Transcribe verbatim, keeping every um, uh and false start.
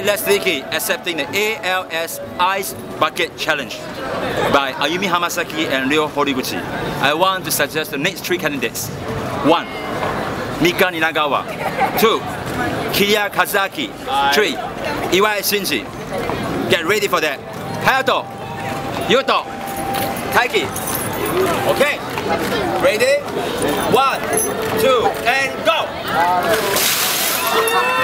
Taiki accepting the A L S Ice Bucket Challenge by Ayumi Hamasaki and Ryo Horiguchi. I want to suggest the next three candidates. One, Mika Ninagawa. Two, Kiya Kazaki. Three, Iwai Shinji. Get ready for that. Hayato, Yuto, Taiki. Okay, ready? One, two, and go!